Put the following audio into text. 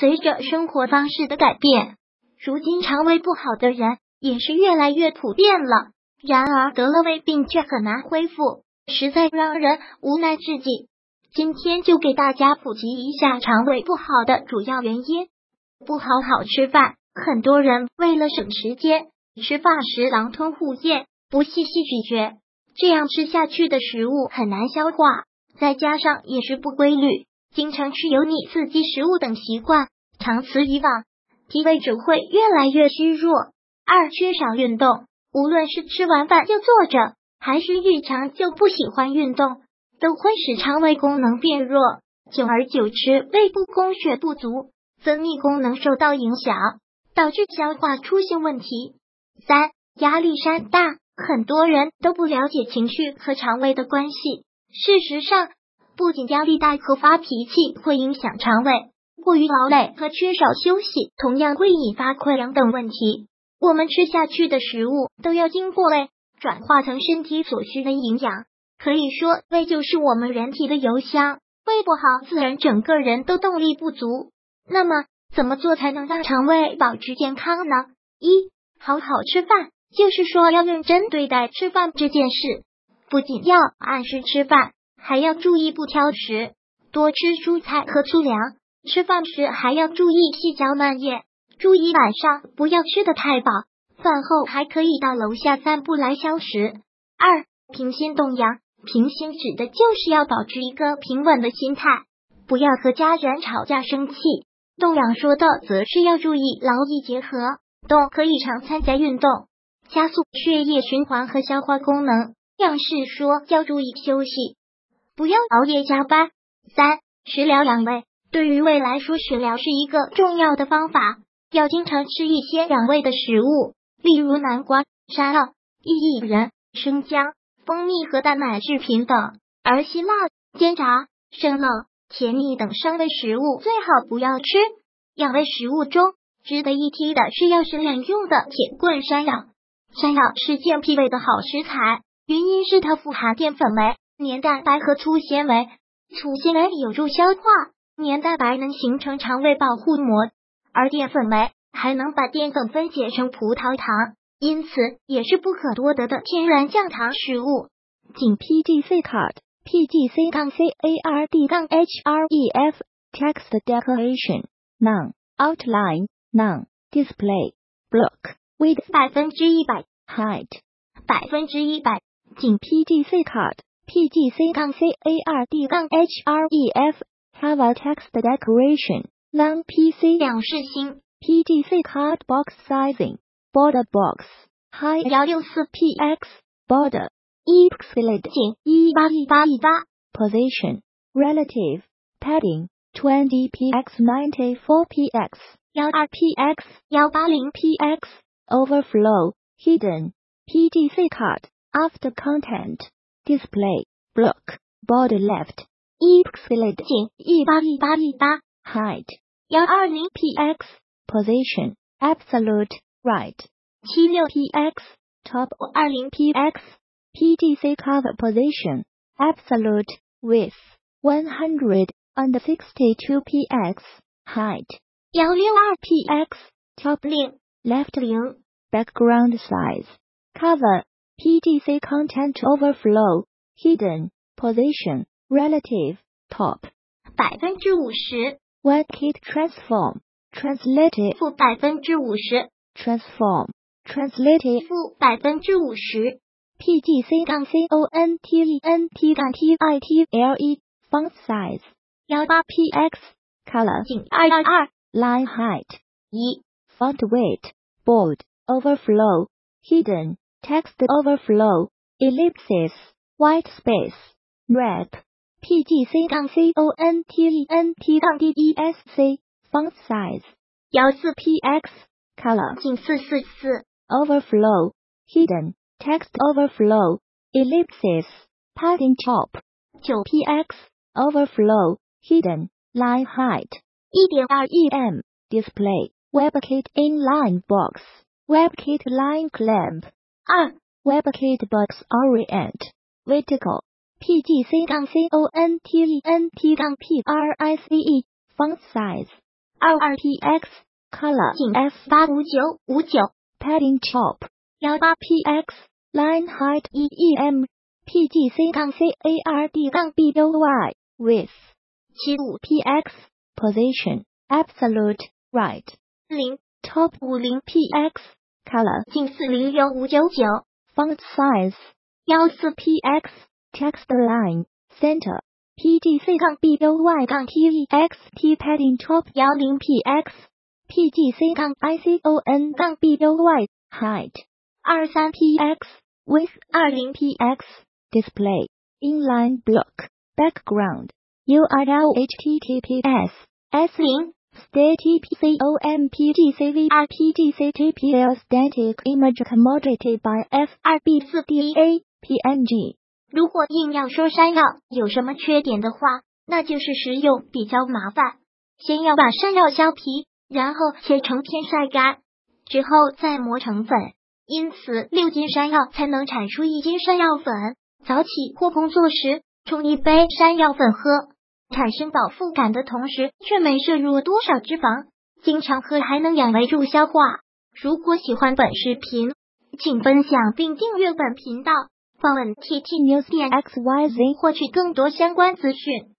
随着生活方式的改变，如今肠胃不好的人也是越来越普遍了。然而得了胃病却很难恢复，实在让人无奈至极。今天就给大家普及一下肠胃不好的主要原因。不好好吃饭，很多人为了省时间，吃饭时狼吞虎咽，不细细咀嚼，这样吃下去的食物很难消化，再加上饮食不规律，经常吃油腻刺激食物等习惯，长此以往，脾胃只会越来越虚弱。二、缺少运动，无论是吃完饭就坐着，还是日常就不喜欢运动，都会使肠胃功能变弱，久而久之，胃部供血不足，分泌功能受到影响，导致消化出现问题。三、压力山大，很多人都不了解情绪和肠胃的关系。事实上，不仅压力大和发脾气会影响肠胃，过于劳累和缺少休息同样会引发溃疡等问题。我们吃下去的食物都要经过胃转化成身体所需的营养，可以说胃就是我们人体的邮箱，胃不好自然整个人都动力不足。那么怎么做才能让肠胃保持健康呢？一、好好吃饭，就是说要认真对待吃饭这件事，不仅要按时吃饭，还要注意不挑食，多吃蔬菜和粗粮，吃饭时还要注意细嚼慢咽，注意晚上不要吃得太饱，饭后还可以到楼下散步来消食。二、平心动阳，平心指的就是要保持一个平稳的心态，不要和家人吵架生气。动阳说的则是要注意劳逸结合，动可以常参加运动，加速血液循环和消化功能。样是说要注意休息，不要熬夜加班。三、食疗养胃，对于胃来说，食疗是一个重要的方法，要经常吃一些养胃的食物，例如南瓜、山药、薏仁、生姜、蜂蜜和蛋奶制品等。而辛辣、煎炸、生冷、甜腻等伤胃食物最好不要吃。养胃食物中值得一提的是要食两用的铁棍山药。山药是健脾胃的好食材，原因是它富含淀粉酶、黏蛋白和粗纤维。粗纤维有助消化，黏蛋白能形成肠胃保护膜，而淀粉酶还能把淀粉分解成葡萄糖，因此也是不可多得的天然降糖食物。 仅 PGC card PGC-CARD-HREF Text Decoration None Outline None Display Block Width 100% Height 100% 仅 PGC card PGC-CARD-HREF Have a text decoration Non PC 两视星 PGC card box sizing Border box Height 164px Border Pixelated 仅18118 Position Relative Padding 20px 94px 12px 180px Overflow Hidden PGC card After content Display Block Border left Pixelated 仅18118 Height 120px Position Absolute Right 76px Top 20px PGC cover position Absolute Width 162px Height 162px Top 0 Left 0 Background size Cover PGC content overflow Hidden Position Relative Top 50% One kit transform Translated 负50% Transform Translated 负50% PGC-CONTENT-TITLE Font size 18px Color 仅222 Line height 1 Font weight Bold Overflow Hidden Text overflow Ellipsis White space Wrap PGC-CONTENT-DESC Font size 14px Color 仅444 Overflow Hidden Text overflow Ellipsis Padding top 9px Overflow Hidden Line height 1.2 EM Display WebKit inline box WebKit line clamp 2 WebKit box orient Vertical PGC-CONTENT-PRICE Font size 22px color 仅 F85959 padding top 18px line height 1em PGC-CARD-BUY width 75px position absolute right 0 top 50px color 仅40659 font size 14px text line center PGC-BUY-TEXT padding top 10px PGC-ICON-BUY height 23px width 20px display inline block background URL https S0 STPCOMPGCVRPGCTPL static image commodity by F2B4DA PNG。 如果硬要说山药有什么缺点的话，那就是食用比较麻烦。先要把山药削皮，然后切成片晒干，之后再磨成粉。因此6斤山药才能产出1斤山药粉。早起或工作时冲一杯山药粉喝，产生饱腹感的同时却没摄入多少脂肪，经常喝还能养胃助消化。如果喜欢本视频，请分享并订阅本频道，访问 TT News 点 XYZ 获取更多相关资讯。